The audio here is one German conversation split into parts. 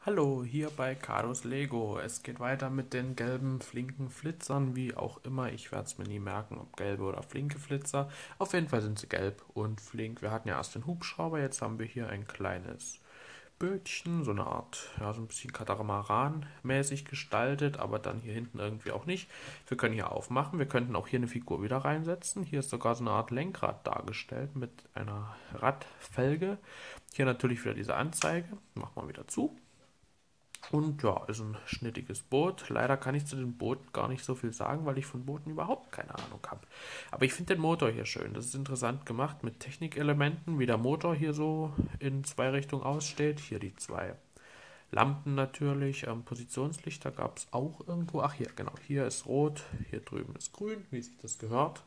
Hallo, hier bei Kados Lego. Es geht weiter mit den gelben flinken Flitzern, wie auch immer. Ich werde es mir nie merken, ob gelbe oder flinke Flitzer. Auf jeden Fall sind sie gelb und flink. Wir hatten ja erst den Hubschrauber, jetzt haben wir hier ein kleines Bötchen, so eine Art, ja, so ein bisschen Katamaran-mäßig gestaltet, aber dann hier hinten irgendwie auch nicht. Wir können hier aufmachen, wir könnten auch hier eine Figur wieder reinsetzen. Hier ist sogar so eine Art Lenkrad dargestellt mit einer Radfelge. Hier natürlich wieder diese Anzeige. Machen wir wieder zu. Und ja, ist ein schnittiges Boot. Leider kann ich zu den Booten gar nicht so viel sagen, weil ich von Booten überhaupt keine Ahnung habe. Aber ich finde den Motor hier schön. Das ist interessant gemacht mit Technikelementen, wie der Motor hier so in zwei Richtungen aussteht. Hier die zwei Lampen natürlich. Positionslichter gab es auch irgendwo. Ach hier, genau. Hier ist rot, hier drüben ist grün, wie sich das gehört.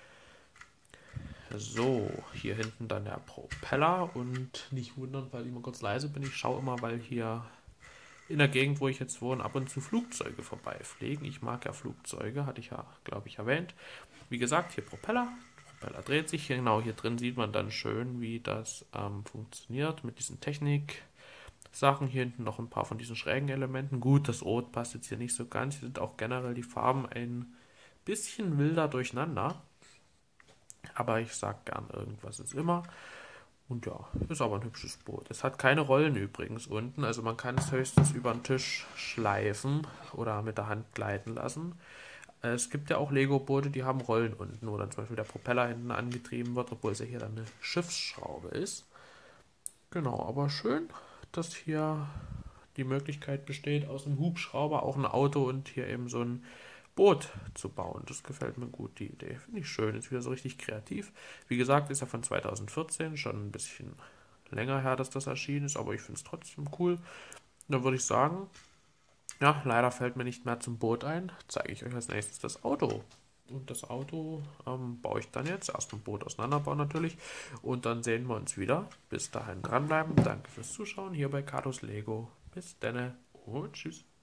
So, hier hinten dann der Propeller. Und nicht wundern, weil ich immer kurz leise bin. Ich schaue immer, weil hier in der Gegend, wo ich jetzt wohne, ab und zu Flugzeuge vorbeifliegen. Ich mag ja Flugzeuge, hatte ich ja, glaube ich, erwähnt. Wie gesagt, hier Propeller. Der Propeller dreht sich. Genau, hier drin sieht man dann schön, wie das funktioniert mit diesen Technik-Sachen. Hier hinten noch ein paar von diesen schrägen Elementen. Gut, das Rot passt jetzt hier nicht so ganz. Hier sind auch generell die Farben ein bisschen wilder durcheinander. Aber ich sag gern, irgendwas ist immer. Und ja, ist aber ein hübsches Boot. Es hat keine Rollen übrigens unten, also man kann es höchstens über den Tisch schleifen oder mit der Hand gleiten lassen. Es gibt ja auch Lego-Boote, die haben Rollen unten, wo dann zum Beispiel der Propeller hinten angetrieben wird, obwohl es ja hier dann eine Schiffsschraube ist. Genau, aber schön, dass hier die Möglichkeit besteht, aus einem Hubschrauber auch ein Auto und hier eben so ein Boot zu bauen. Das gefällt mir gut, die Idee. Finde ich schön, ist wieder so richtig kreativ. Wie gesagt, ist ja von 2014, schon ein bisschen länger her, dass das erschienen ist, aber ich finde es trotzdem cool. Dann würde ich sagen, ja, leider fällt mir nicht mehr zum Boot ein. Zeige ich euch als nächstes das Auto. Und das Auto baue ich dann jetzt. Erst ein Boot auseinanderbauen natürlich. Und dann sehen wir uns wieder. Bis dahin dranbleiben. Danke fürs Zuschauen hier bei Katos Lego. Bis denne und tschüss.